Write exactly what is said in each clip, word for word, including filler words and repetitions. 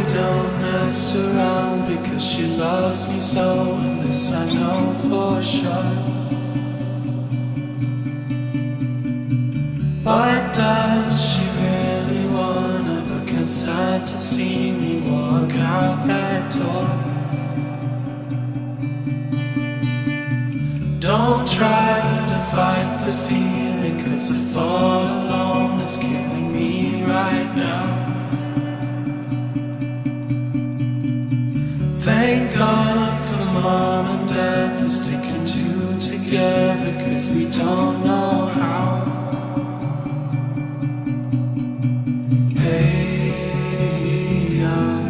don't mess around because she loves me so, and this I know for sure. But does she really wanna look inside to see me walk out that door? Don't try to fight the feeling, cause the thought alone is killing me right now. Thank God for Mom and Dad for sticking two together, cause we don't know how. Hey, uh,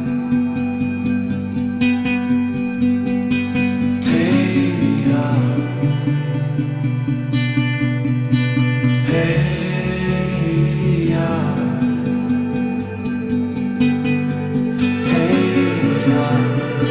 hey, uh, hey, uh, hey, uh.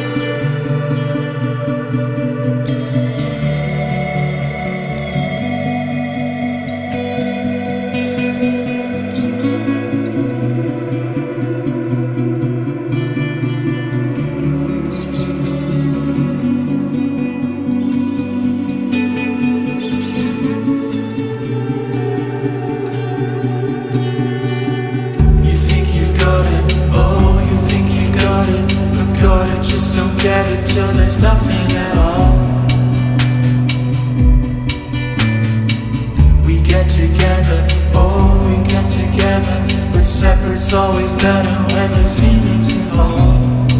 Just don't get it till there's nothing at all. We get together, oh we get together, but separate's always better when there's feelings involved.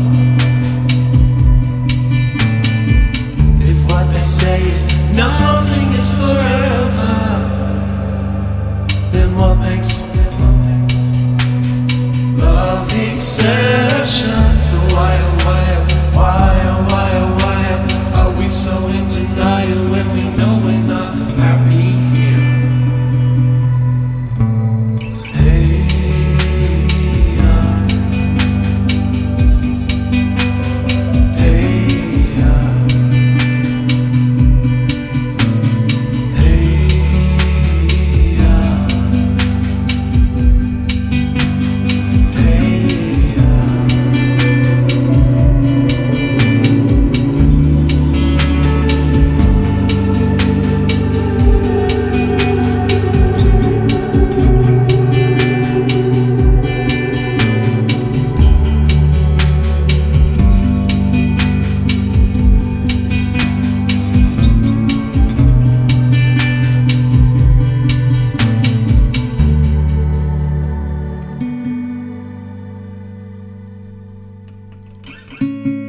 If what they say is nothing is forever, then what makes love the exception? So why, oh why, why, oh why, oh why are we so in denial when we know we're not happy here? Hey, uh, hey, uh, hey, uh, hey. Thank you.